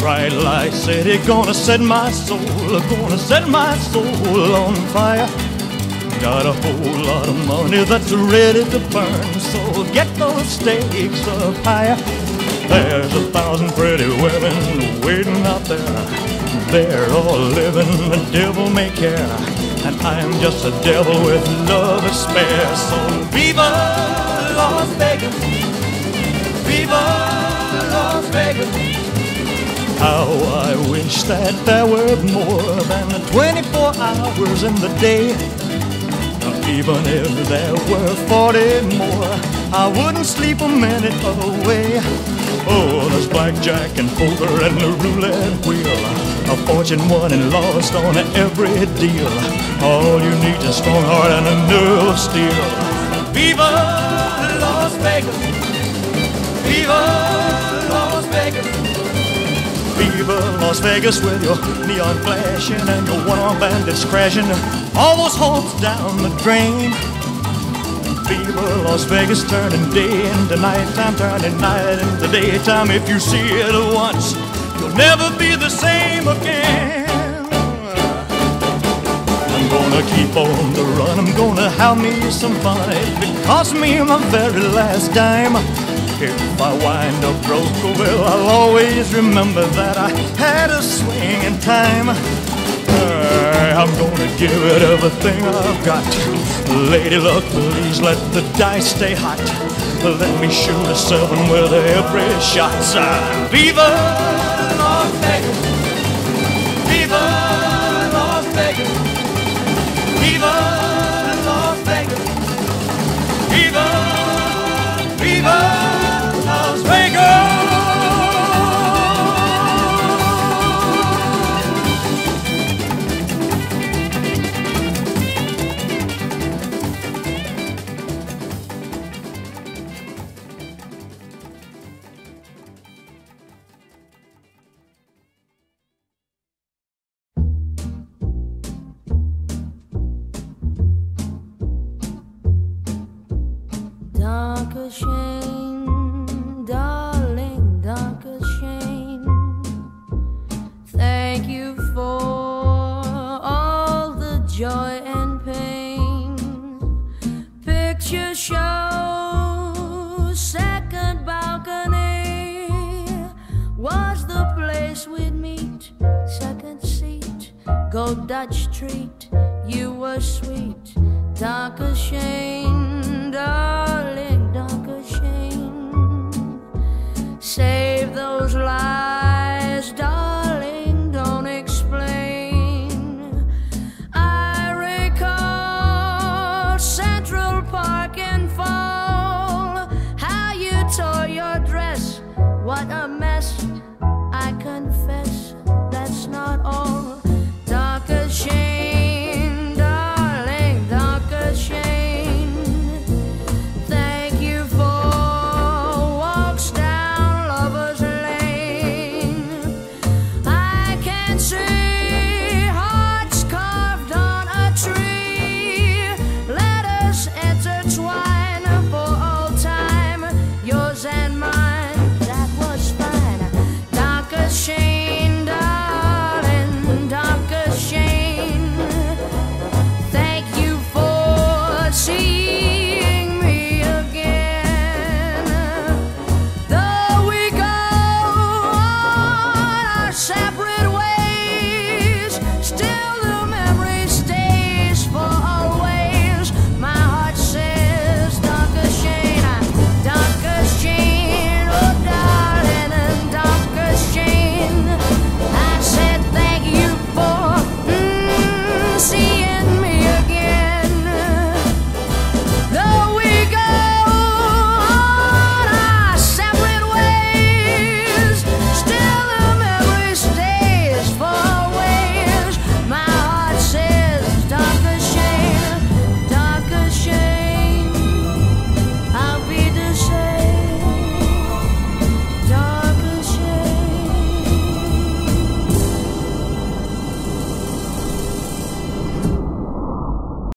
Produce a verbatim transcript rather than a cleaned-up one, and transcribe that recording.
bright light city, gonna set my soul, gonna set my soul on fire. Got a whole lot of money that's ready to burn, so get those stakes up higher. There's a thousand pretty women waiting out there. They're all living the devil may care, and I'm just a devil with love to spare. So viva Las Vegas, viva Las Vegas. How I wish that there were more than twenty-four hours in the day. Even if there were forty more, I wouldn't sleep a minute away. Oh, there's blackjack and poker and the roulette wheel, a fortune won and lost on every deal. All you need is a strong heart and a nerve of steel. Viva Las Vegas, viva Las Vegas, viva Las Vegas, with your neon flashing and your one-armed bandits crashing all those hopes down the drain. Viva Las Vegas, turning day into nighttime, turning night into daytime. If you see it once, you'll never be the same again. I'm gonna keep on the run, I'm gonna have me some fun. It cost me my very last dime. If I wind up broke, well, I'll always remember that I had a swing in time. I'm gonna give it everything I've got. Lady luck, please let the dice stay hot. Let me shoot a seven with every shot. Viva Las Vegas, viva Las Vegas, viva Las Vegas, viva, viva Las Vegas. Danke schön, darling, danke schön. Thank you for all the joy and pain. Picture show, second balcony was the place we'd meet. Second seat, go Dutch treat, you were sweet. Danke schön, darling, danke schön. Save those lies, darling, don't explain. I recall Central Park in fall, how you tore your dress, what a mess.